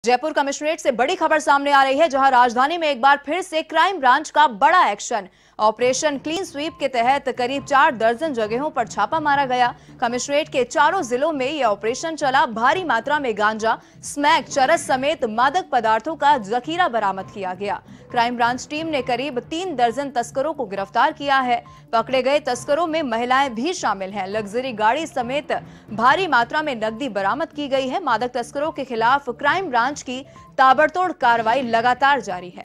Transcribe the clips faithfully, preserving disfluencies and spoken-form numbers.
Jaipur commissionerate से बड़ी खबर सामने आ रही है, जहां राजधानी में एक बार फिर से क्राइम ब्रांच का बड़ा एक्शन। ऑपरेशन क्लीन स्वीप के तहत करीब चार दर्जन जगहों पर छापा मारा गया। कमिश्नरेट के चारों जिलों में यह ऑपरेशन चला। भारी मात्रा में गांजा, स्मैक, चरस समेत मादक पदार्थों का जखीरा बरामद किया गया। क्राइम ब्रांच टीम ने करीब तीन दर्जन तस्करों को गिरफ्तार किया है। पकड़े गए तस्करों में महिलाएं भी शामिल हैं। लग्जरी गाड़ी समेत भारी मात्रा में नकदी बरामद की गई है। मादक तस्करों के खिलाफ क्राइम ब्रांच की ताबड़तोड़ कार्रवाई लगातार जारी है।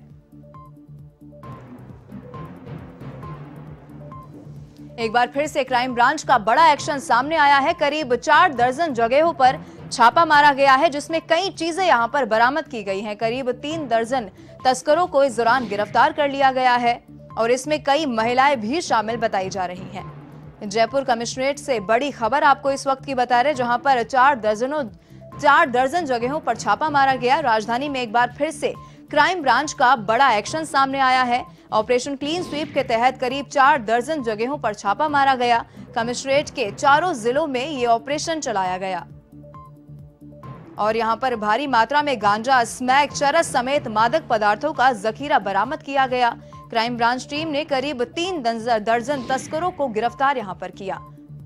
एक बार फिर से क्राइम ब्रांच का बड़ा एक्शन सामने आया है। करीब चार दर्जन जगहों पर छापा मारा गया है, जिसमें कई चीजें यहां पर बरामद की गई हैं। करीब तीन दर्जन तस्करों को इस दौरान गिरफ्तार कर लिया गया है और इसमें कई महिलाएं भी शामिल बताई जा रही हैं। जयपुर कमिश्नरेट से बड़ी खबर आपको इस वक्त की बता रहे, जहां पर चार दर्जनों चार दर्जन जगहों पर छापा मारा गया। राजधानी में एक बार फिर से क्राइम ब्रांच का बड़ा एक्शन सामने आया है। ऑपरेशन क्लीन स्वीप के तहत करीब चार दर्जन जगहों पर छापा मारा गया। कमिश्नरेट के चारों जिलों में ये ऑपरेशन चलाया गया और यहां पर भारी मात्रा में गांजा, स्मैक, चरस समेत मादक पदार्थों का जखीरा बरामद किया गया। क्राइम ब्रांच टीम ने करीब तीन दर्जन तस्करों को गिरफ्तार यहां पर किया।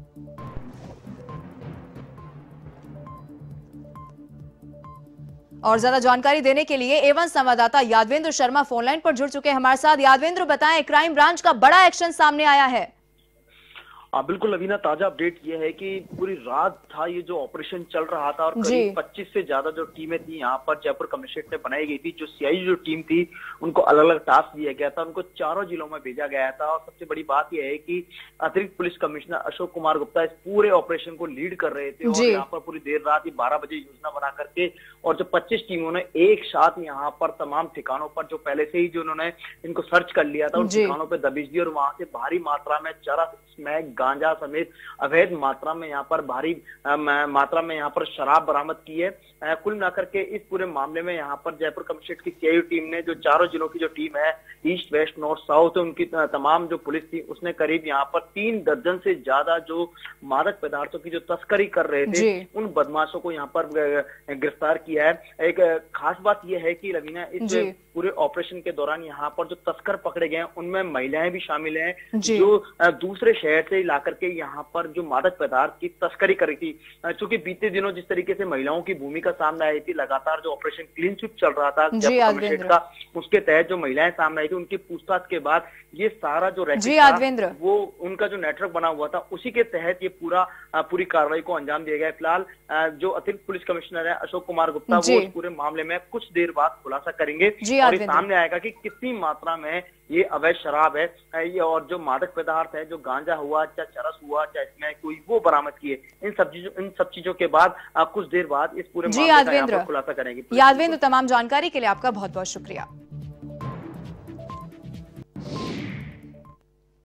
और ज्यादा जानकारी देने के लिए एवन संवाददाता यादवेंद्र शर्मा फोनलाइन पर जुड़ चुके हैं हमारे साथ। यादवेंद्र, बताएं, क्राइम ब्रांच का बड़ा एक्शन सामने आया है। हाँ बिल्कुल अवीना, ताजा अपडेट ये है कि पूरी रात था ये जो ऑपरेशन चल रहा था और करीब पच्चीस से ज्यादा जो टीमें थी यहाँ पर जयपुर कमिश्नरेट में बनाई गई थी। जो सीआई जो टीम थी उनको अलग अलग टास्क दिया गया था, उनको चारों जिलों में भेजा गया था। और सबसे बड़ी बात यह है कि अतिरिक्त पुलिस कमिश्नर अशोक कुमार गुप्ता इस पूरे ऑपरेशन को लीड कर रहे थे और यहाँ पर पूरी देर रात ही बारह बजे योजना बना करके और जो पच्चीस टीमों ने एक साथ यहाँ पर तमाम ठिकानों पर जो पहले से ही जो उन्होंने इनको सर्च कर लिया था उन ठिकानों पर दबिश दी और वहां से भारी मात्रा में चरस, स्मैक, गांजा समेत अवैध मात्रा में यहाँ पर भारी मात्रा में यहाँ पर शराब बरामद की है। कुल मिलाकर के इस पूरे मामले में यहाँ पर जयपुर कमिश्नरेट की सीआईयू टीम ने जो चारों जिलों की जो टीम है, ईस्ट, वेस्ट, नॉर्थ, साउथ, उनकी तमाम जो पुलिस थी उसने करीब यहाँ पर तीन दर्जन से ज्यादा जो मादक पदार्थों की जो तस्करी कर रहे थे उन बदमाशों को यहाँ पर गिरफ्तार किया है। एक खास बात यह है कि रवीना, इस पूरे ऑपरेशन के दौरान यहाँ पर जो तस्कर पकड़े गए उनमें महिलाएं भी शामिल हैं, जो दूसरे शहर से ला करके यहाँ पर जो मादक पदार्थ की तस्करी करी थी। क्योंकि बीते दिनों जिस तरीके से महिलाओं की भूमिका सामने आई थी, लगातार जो ऑपरेशन क्लीन स्वीप चल रहा था कमिश्नरेट का, उसके तहत जो महिलाएं सामने आई थी उनकी पूछताछ के बाद ये सारा जो रैकेट था वो उनका जो नेटवर्क बना हुआ था, उसी के तहत ये पूरा पूरी कार्रवाई को अंजाम दिया गया। फिलहाल जो अतिरिक्त पुलिस कमिश्नर है अशोक कुमार गुप्ता, वो इस पूरे मामले में कुछ देर बाद खुलासा करेंगे और ये सामने आएगा कि कितनी मात्रा में ये अवैध शराब है ये और जो मादक पदार्थ है, जो गांजा हुआ, चाहे चरस हुआ, चाहे इसमें कोई वो बरामद किए। इन सब चीजों इन सब चीजों के बाद कुछ देर बाद इस पूरे मामले का खुलासा करेंगे। यादवेंद्र, तमाम जानकारी के लिए आपका बहुत बहुत शुक्रिया।